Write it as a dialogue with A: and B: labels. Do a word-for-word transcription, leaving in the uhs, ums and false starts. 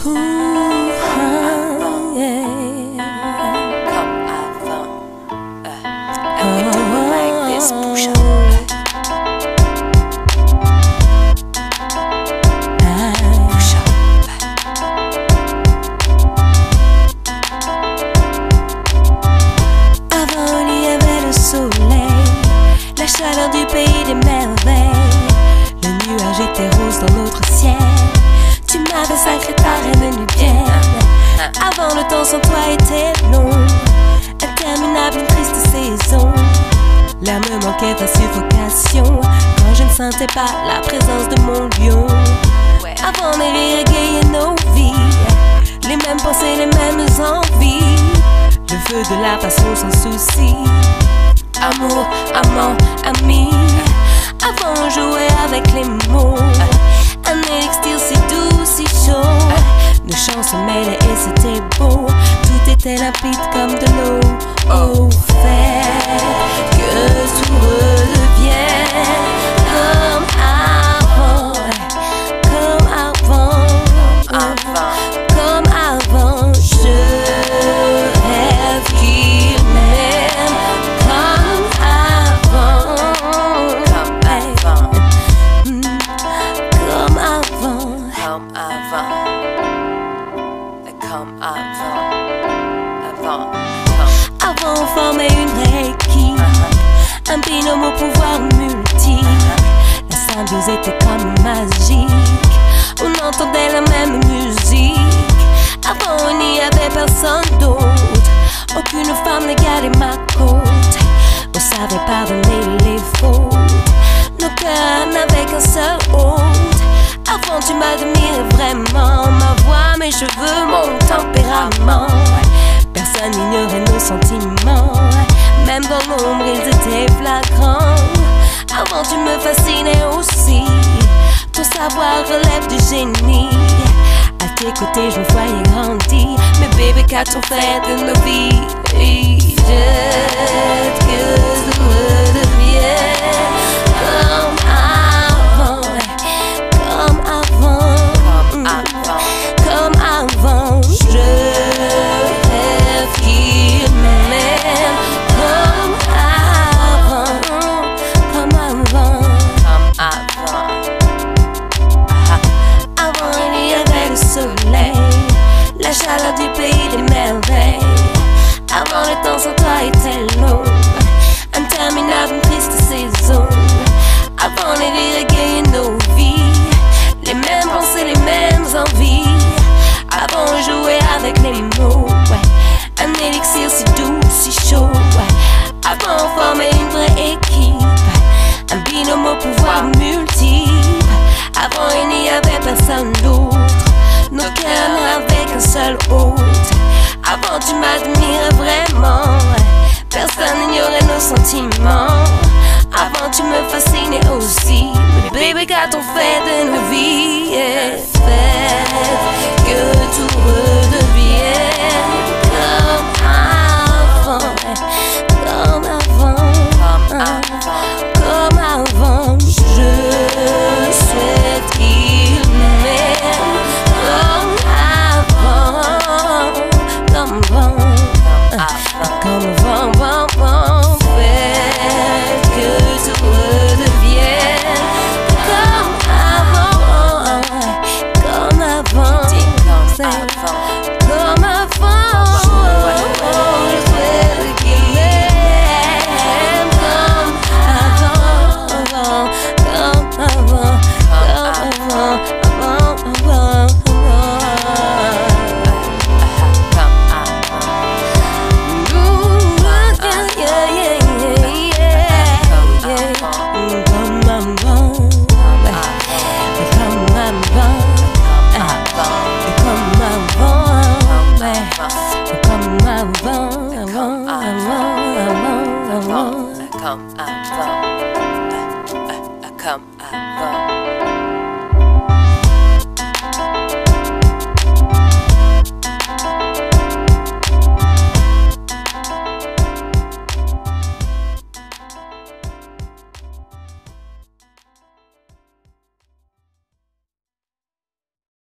A: La chaleur du pays des merveilles, le nuage était rose dans notre ciel. Tu m'avais sacré, ta reine bien. Avant, le temps sans toi était long, interminable, une triste saison. L'air me manquait ta suffocation quand je ne sentais pas la présence de mon lion. Avant, les rires égayaient nos vies, les mêmes pensées, les mêmes envies, le feu de la passion sans souci. Amour, amant, ami. Avant on jouait avec les mots, un élixir si doux, si chaud. Nos chants se mêlaient et c'était beau, tout était limpide comme de l'eau. Au fait que tout redevienne comme avant, comme avant, comme avant. Je rêve qu'il m'aime comme avant, comme avant, comme avant,
B: Comme avant, comme avant, avant,
A: avant on formait une vraie équipe, un binôme au pouvoir multiple. La symbiose était comme magique, on entendait la même musique. Avant il n'y avait personne d'autre, aucune femme n'égalait ma côte. On savait pardonner les fautes, nos cœurs n'avaient qu'un seul hôte. Avant tu m'admirais vraiment, ma voix, mes cheveux, mon tempérament. Personne n'ignorait nos sentiments, même dans l'ombre ils étaient flagrants. Avant tu me fascinais aussi, ton savoir relève du génie. À tes côtés je me voyais grandir, mais bébé qu'a-t-on fait de nos vies? Jette que tout redevienne comme avant, comme avant,
B: comme avant,
A: comme avant. Je rêve qu'il m'aime comme avant, comme avant,
B: comme avant.
A: Avant il y avait le soleil, la chaleur du pays des merveilles. Avant le temps sans toi était long, interminable, une triste saison. Avant les rires égayaient nos vies, les mêmes pensées, les mêmes envies. Avant on jouait avec les mots, ouais, un élixir si doux, si chaud, ouais. Avant on formait une vraie équipe, un binôme au pouvoir multiple. Avant il n'y avait personne d'autre, nos cœurs n'avaient qu'un seul hôte. Avant tu m'admirais vraiment, personne n'ignorait nos sentiments. Avant tu me fascinais aussi, mais baby qu'a-t-on fait de nos vies? Yeah. Fait que tout redevienne comme avant, comme avant,
B: Comme avant,
A: comme avant. Je souhaite qu'il m'aime comme avant, comme avant, comme avant, avant, avant. Fait que tout redevienne comme avant, comme avant,
B: comme avant,
A: comme avant. Je souhaite qu'il m'aime comme avant, avant, comme avant, comme avant, avant, avant, avant.
B: Comme avant, comme avant.